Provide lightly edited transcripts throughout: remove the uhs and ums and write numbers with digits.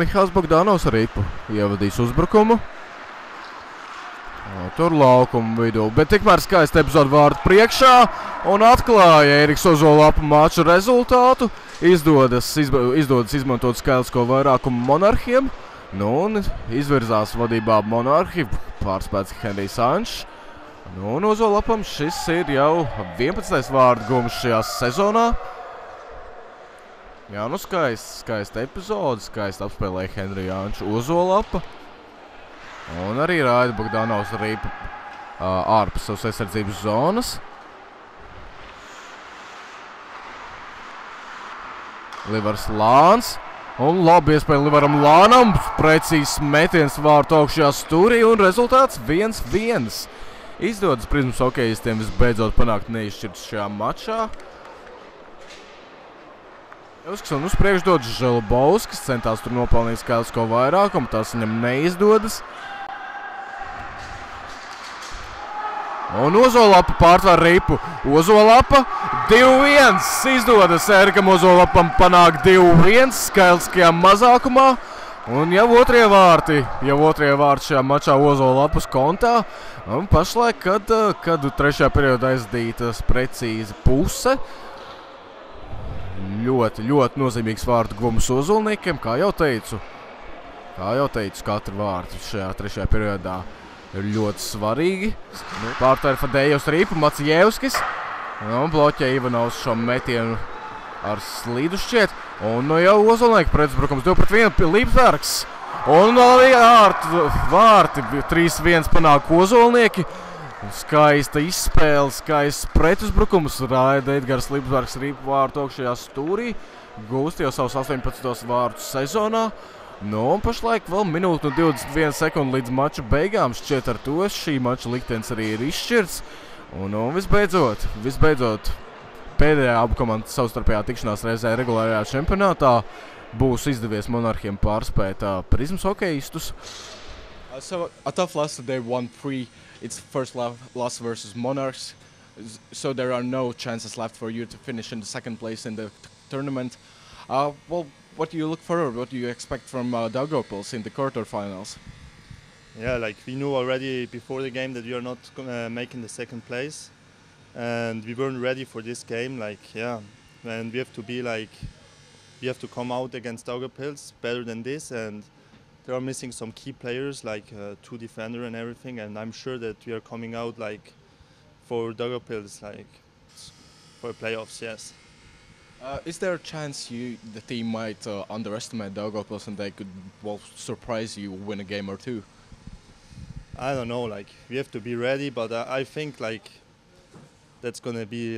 Mihāls Bogdanovs ar ripu ievadīs uzbrukumu. Tur laukuma vidū, bet tikmēr skaisti epizode vārdu priekšā un atklāja Ēriks Ozolapa maču rezultātu. Izdodas izmantot skaitlisko vairākumu Monarhiem. Un izvirzās vadībā Monarhi, pārspēts Henrijs Anšs. Un Ozolapam šis ir jau 11. vārdu gums šajā sezonā. Jā, skaista epizode, skaisti apspēlēja Henriju Anšu Ozolapa. Un arī Raida Bogdanovs ripa ārpus savas aizsardzības zonas. Livars Lāns. Un labi iespēja Livaram Lānam. Precīzs metiens vārtu augšajā stūrī un rezultāts 1-1. Izdodas Prizmas hokejistiem visbeidzot panākt neizšķirts šajā mačā. Un uz priekšu dod Želbovskis, centās tur nopelnīt skaitlisko vairākumu, tas viņam neizdodas. Un Ozolapa pārtver ripu. Ozolapa 2-1. Izdodas Ērikam Ozolapam panākt 2-1 skaitliskajā mazākumā. Un jau otrie vārti šajā mačā Ozolapas kontā. Un pašlaik, kad trešajā periodā aizdītas precīzi puse. Ļoti nozīmīgs vārtu guvums Ozolniekiem, kā jau teicu, katru vārtu šajā trešajā periodā ir ļoti svarīgi. Pārtver Fadējevs ripu, Macijevskis. Un bloķē Ivanovs šo metienu ar slīdu šķiet. Un jau Ozolnieki pretuzbrukums 2-1 Līpsbergs. Un arī vārti 3-1 panāk Ozolnieki. Skaista izspēle, skaists pretuzbrukums. Raida Edgars Līpsbergs ripu vārtu augšajā stūrī. Gūst jau savus 18. vārtu sezonā. Un pašlaik vēl minūte un 21 sekundi līdz mača beigām. Šķiet ar to šī mača liktenis arī ir izšķirts. Un visbeidzot, pēdējā abu komandu savstarpējā tikšanās reizē regulārajā čempionātā būs izdevies Monarhiem pārspēt Prizmas hokejistus. So a tough loss today, 1-3. It's first loss versus Monarchs. So there are no chances left for you to finish in the second place in the tournament. What do you look forward? What do you expect from Daugavpils in the quarterfinals? Yeah, we knew already before the game that we are not making the second place, and we weren't ready for this game. And we have to we have to come out against Daugavpils better than this, and they are missing some key players like two defender and everything. And I'm sure that we are coming out for Daugavpils for playoffs. Yes. Is there a chance the team might underestimate Daugavpils and they could surprise you, win a game or two? I don't know. We have to be ready, but I think that's gonna be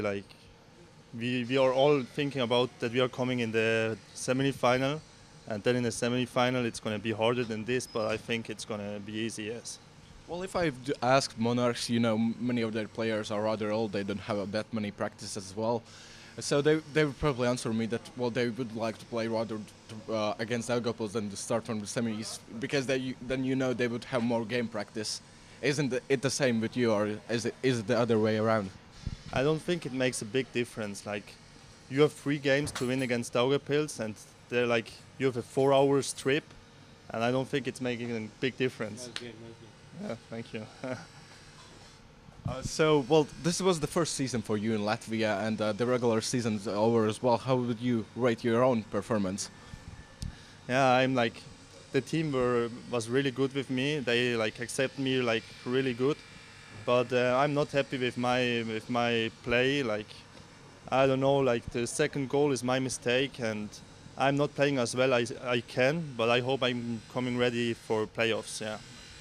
we are all thinking about that we are coming in the semi-final, and then in the semi-final it's gonna be harder than this. But I think it's gonna be easy. Yes. Well, if I've asked Monarchs, many of their players are rather old. They don't have that many practices as well. So they would probably answer me that they would like to play rather against Daugavpils than to start from the semis, because then they would have more game practice. Isn't it the same with you, or is it the other way around? I don't think it makes a big difference. You have 3 games to win against Daugavpils, and they're you have a 4-hour trip, and I don't think it's making a big difference. Nice game. Yeah, thank you. This was the first season for you in Latvia, and the regular season's over as well. How would you rate your own performance? Yeah, I'm the team was really good with me. They accept me really good, but I'm not happy with my play. I don't know. The second goal is my mistake, and I'm not playing as well as I can. But I hope I'm coming ready for playoffs. Yeah.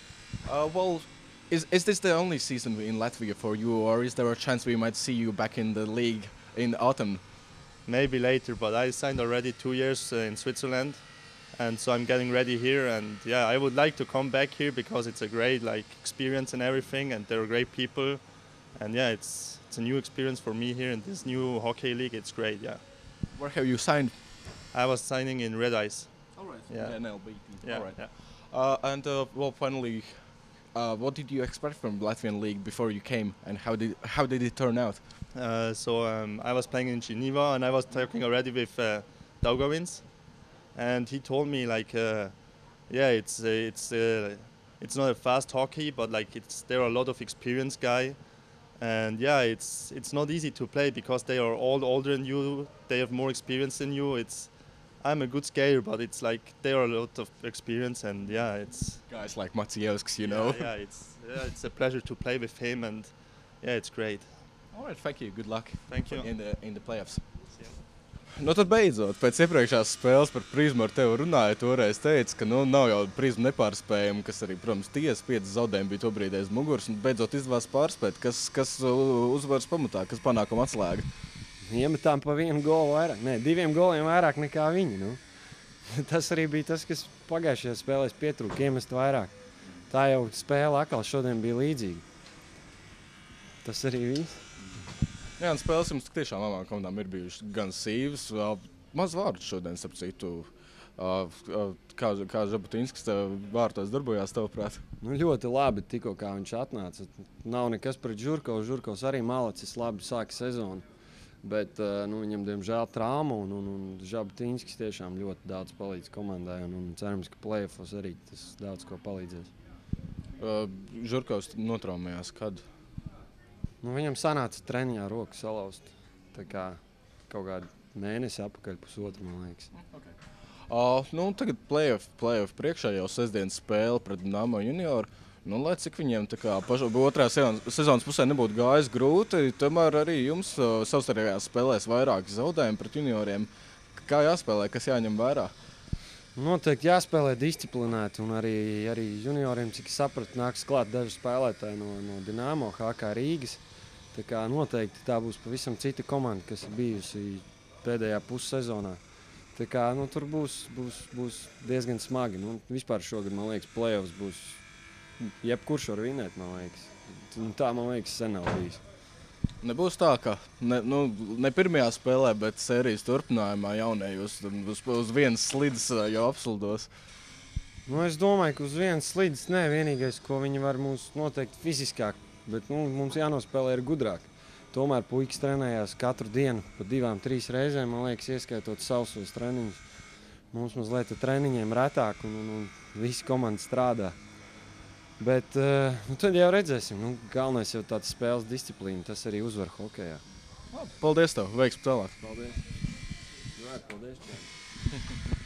Is this the only season in Latvia for you, or is there a chance we might see you back in the league in autumn? Maybe later, but I signed already 2 years in Switzerland, and so I'm getting ready here. And yeah, I would like to come back here because it's a great experience and everything, and they're great people, and yeah, it's a new experience for me here in this new hockey league. It's great, yeah. Where have you signed? I was signing in Red Ice. All right. Yeah. NLB. Yeah. All right. Yeah. Finally. What did you expect from Latvian league before you came, and how did it turn out? I was playing in Geneva, and I was talking already with Daugavins, and he told me like, yeah, it's not a fast hockey, but like there are a lot of experienced guy, and yeah, it's not easy to play because they are all older than you. They have more experience than you. I'm a good skater, but it's like there are a lot of experience, and yeah, it's Guys like Maciejewski, you know. yeah, it's a pleasure to play with him, and yeah, it's great. All right, thank you. Good luck. Thank you. In the playoffs. Nu tad beidzot, pēc iepriekšējās spēles par Prizmu ar tevi runāju, toreiz teica, ka nav jau Prizmu nepārspējama, kas arī, protams, tiesa 5 zaudējumi bija tobrīd aiz muguras, un beidzot izdevās pārspēt. Kas uzvaras pamatā, kas panākuma atslēga? Iemetām pa 1 golu vairāk, 2 goliem vairāk nekā viņi. Nu. Tas arī bija tas, kas pagājušajā spēlēs pietrūka, iemest vairāk. Tā jau spēle atkal šodien bija līdzīga. Tas arī viss. Jā, un spēles jums tiešām abām komandām ir bijušas gan sīvas, maz vārdu šodien, starp citu. Kā Žabotinskis vārtos darbojās, tavuprāt? Nu, ļoti labi, tikko kā viņš atnāca. Nav nekas pret Žurkovu. Žurkovs arī malacis labi sāka sezonu. Bet viņam, diemžēl, trauma, un Žabotinskis tiešām ļoti daudz palīdz komandai. Un cerams, ka playoffos arī tas daudz ko palīdzēs. Žurkovs notraumējās kad? Viņam sanāca treniņā roku salauzt. Tā kā kaut kādu mēnesi atpakaļ, pusotru, man liekas. Okay. Tagad playoff priekšā jau sestdienas spēle pret Dinamo junioru. Lai cik viņiem otrā sezonas pusē nebūtu gājis grūti, tomēr arī jums savstarpējās spēlēs vairāki zaudējumi pret junioriem. Kā jāspēlē, kas jāņem vērā? Noteikti jāspēlē disciplinēti, un arī junioriem, cik sapratu, nāks klāt daži spēlētāji no Dinamo, HK Rīgas. Tā kā noteikti tā būs pavisam cita komanda, kas ir bijusi pēdējā pussezonā. Tā kā tur būs diezgan smagi. Vispār šogad, man liekas, playoffs būs jebkurš var vinēt, man liekas. Tā, man liekas, sen nav bijis. Nebūs tā, ka ne pirmajā spēlē, bet sērijas turpinājumā jaunējos uz vienas slidas jau apsuldos. Es domāju, ka uz vienas slidas ne, vienīgais, ko viņi var mūs noteikti fiziskāk, bet mums jānospēlē ir gudrāk. Tomēr puikas trenējās katru dienu pa 2-3 reizēm, man liekas, ieskaitot sausos treniņus. Mums mazliet ar treniņiem retāk un visi komanda strādā. Bet tad jau redzēsim. Galvenais jau tāds spēles disciplīna, tas arī uzvar hokejā. Paldies tev, veiksmi tālāk. Paldies. Paldies.